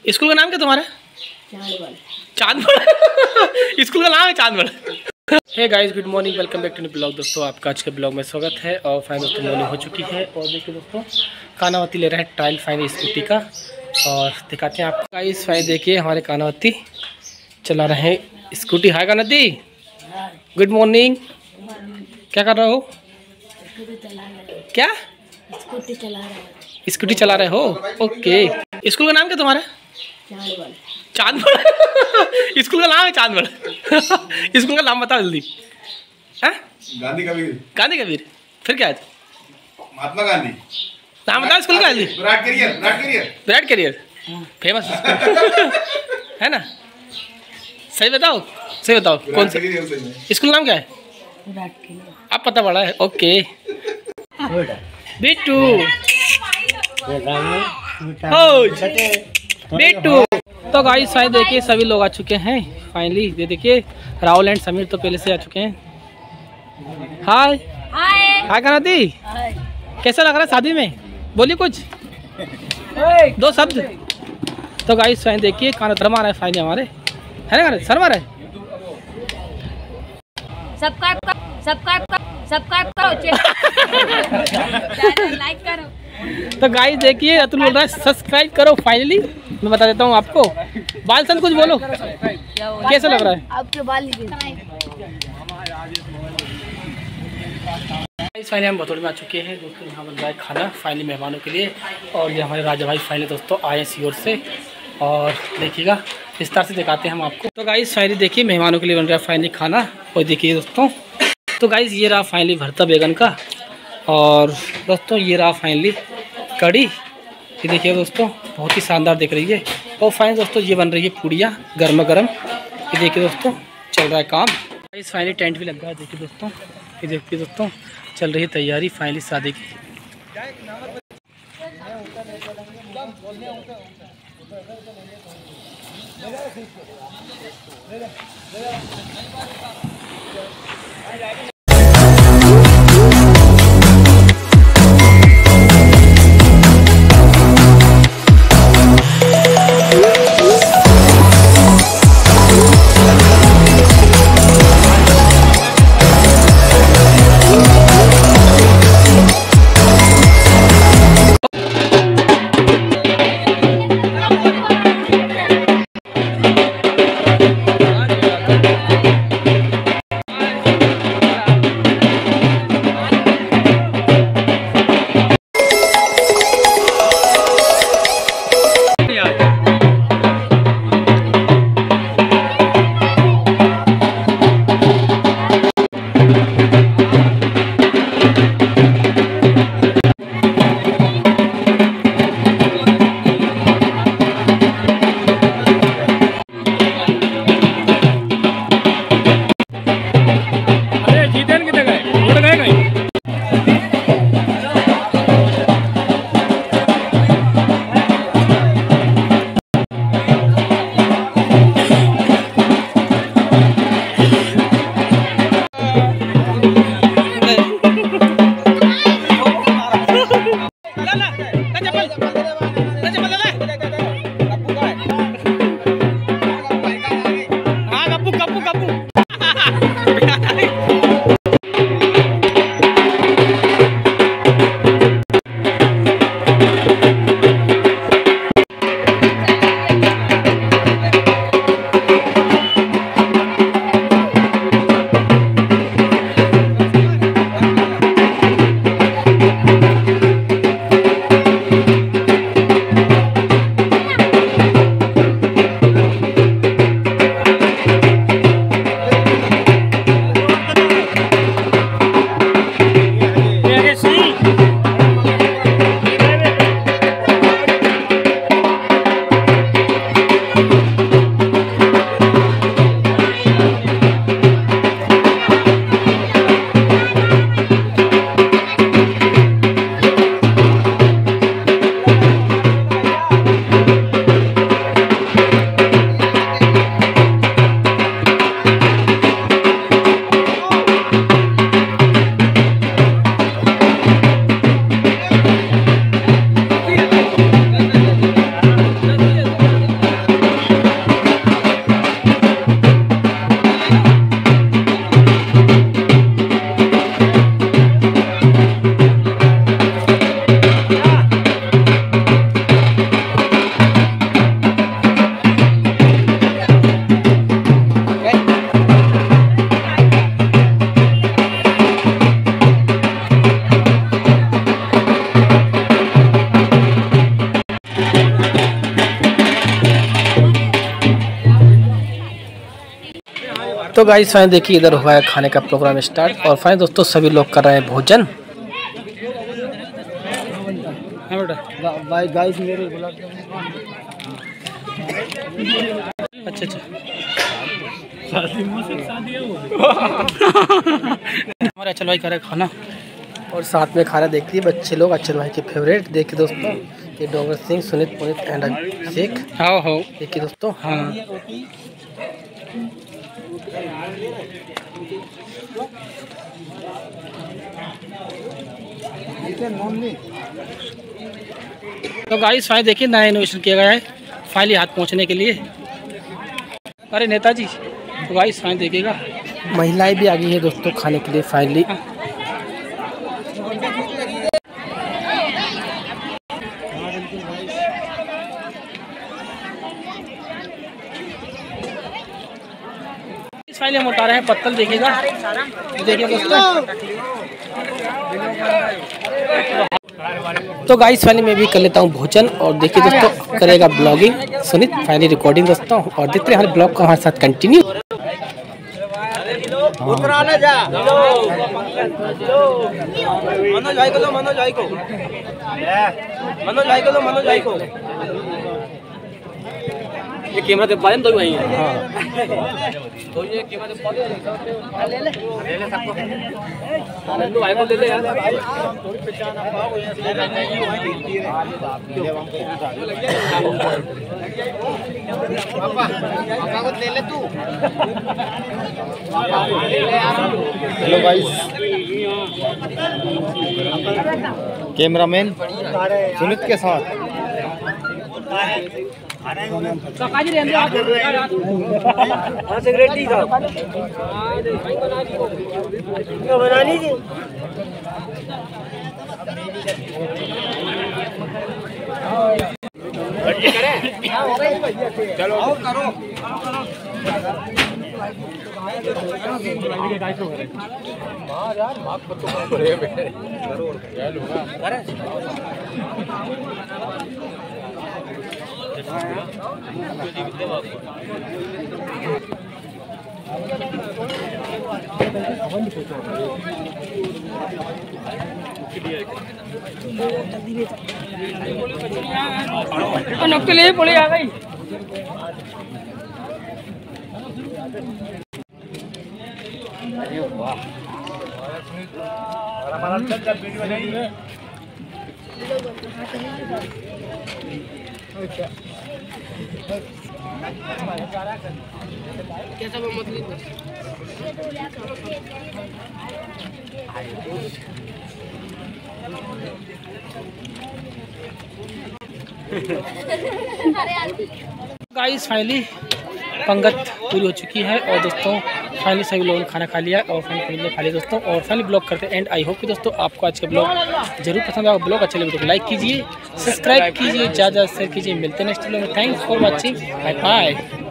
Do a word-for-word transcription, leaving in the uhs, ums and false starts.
School का नाम क्या तुम्हारा? चांदवड़। चांदवड़ स्कूल का नाम है Chandwad. Hey guys, good morning, welcome back to new blog. दोस्तों आपका आज के ब्लॉग में स्वागत है। और फाइन दोस्तों मॉर्निंग हो चुकी है और देखिए दोस्तों कानावती ले रहे हैं ट्रायल फाइन स्कूटी का और दिखाते हैं आपको। गाइस फाइन देखिए हमारे कानावती चला रहे हैं scooty. Hi Kanawati, good morning. क्या कर रहे हो? क्या स्कूटी चला रहा है। स्कूटी चला रहे हो? ओके। स्कूल का नाम क्या तुम्हारा? चांदवड़। चांदवड़ स्कूल का नाम है चांदवड़। स्कूल का नाम बताओ जल्दी। गांधी कबीर। गांधी कबीर। फिर क्या है? महात्मा गांधी। नाम बताओ स्कूल का जल्दी। Virat career. Virat career. Virat career famous है ना? सही बताओ, सही बताओ कौन सा स्कूल नाम क्या है? विराट करियर। आप पता पड़ा है? ओके। बिट्टू बिट्टू। तो गाइस फाइनली देखिए सभी लोग आ चुके हैं। फाइनली ये देखिए राहुल एंड समीर तो पहले से आ चुके हैं। हाय हाय हाय कानावती, कैसा लग रहा है शादी में? बोलिए कुछ दो शब्द। तो गाइस फाइन देखिए खाना शर्मा रहा है फाइनली हमारे, है ना? शर्मा रहा है। सब्सक्राइब करो, सब्सक्राइब करो, सब्सक्राइब करो, चैनल लाइक करो। तो गाइस देखिए अतुल बोल रहा है सब्सक्राइब करो। फाइनली मैं बता देता हूँ आपको। बालसन कुछ बोलो, कैसा लग रहा है आपके बाल? फाइनली हम भतौड़ी में आ चुके हैं दोस्तों। यहाँ बन रहा है खाना फाइनली मेहमानों के लिए। और ये हमारे राजा भाई फाइनली दोस्तों आए सीओर से और देखिएगा विस्तार से दिखाते हैं हम आपको। तो गाइस फाइनली देखिए मेहमानों के लिए बन रहा है फाइनली खाना। और देखिए दोस्तों तो गाइस ये रहा फाइनली भरता बैगन का। और दोस्तों ये रहा फाइनली कड़ी। ये देखिए दोस्तों बहुत ही शानदार दिख रही है। और फाइनली दोस्तों ये बन रही है पूड़ियाँ गर्मा गर्म। ये देखिए दोस्तों चल रहा है काम। गाइस फाइनली टेंट भी लग रहा है। देखिए दोस्तों, ये देखिए दोस्तों चल रही है तैयारी फाइनली शादी की। तो गाइस फाइन देखिए इधर हुआ है खाने का प्रोग्राम स्टार्ट और फाइन दोस्तों सभी लोग कर रहे हैं भोजन। गाइस मेरे अच्छा अच्छा हमारे अचल भाई कर रहे खाना और साथ में खाना देखिए बच्चे लोग अचल भाई के फेवरेट। देखिए दोस्तों ये डोंगर सिंह सुनीत पुनीत एंड शेख। हाँ हो देखिए दोस्तों। हाँ तो गाइस फाइनली देखिए नया इनोवेशन किया गया है फाइनली हाथ पहुंचने के लिए। अरे नेताजी तो गाइस फाइनली देखिएगा महिलाएं भी आ गई है दोस्तों खाने के लिए फाइनली। फाइनली हम उठा रहे हैं पत्तल देखिएगा। देखिए दोस्तों तो गाइस फाइनली मैं भी कर लेता हूँ भोजन और देखिए दोस्तों करेगा ब्लॉगिंग सुनीत फाइनली रिकॉर्डिंग दोस्तों और देखते हैं हमारे ब्लॉग को हमारे साथ कंटिन्यू। मनोज भाई को लो मनोज भाई को मनोज भाई को लो मनोज भाई को ये कैमरा दे पाए तो वही है। हाँ तो ये कैमरा दे पाए ले ले ले ले सबको नंदू भाई को ले ले यार थोड़ी पहचान आप आओ पापा पापा को ले ले तू ले ले यार। हेलो गाइस कैमरामैन सुनीत के साथ सेक्रेटरी साहब बना लीजिए। चलो करो के लिए बोले आ गई। अरे वाह कैसा मतलब गाइस फाइनली पंगत पूरी हो चुकी है और दोस्तों फाइनली सभी लोगों ने खाना खा लिया और फाइनली खा लिया दोस्तों और फाइनली ब्लॉग करते हैं एंड आई होप कि दोस्तों आपको आज का ब्लॉग जरूर पसंद आएगा। ब्लॉग अच्छा लगे तो लाइक कीजिए सब्सक्राइब कीजिए ज़्यादा ज़्यादा शेयर कीजिए। मिलते हैं नेक्स्ट वीडियो में। Thanks for watching bye bye.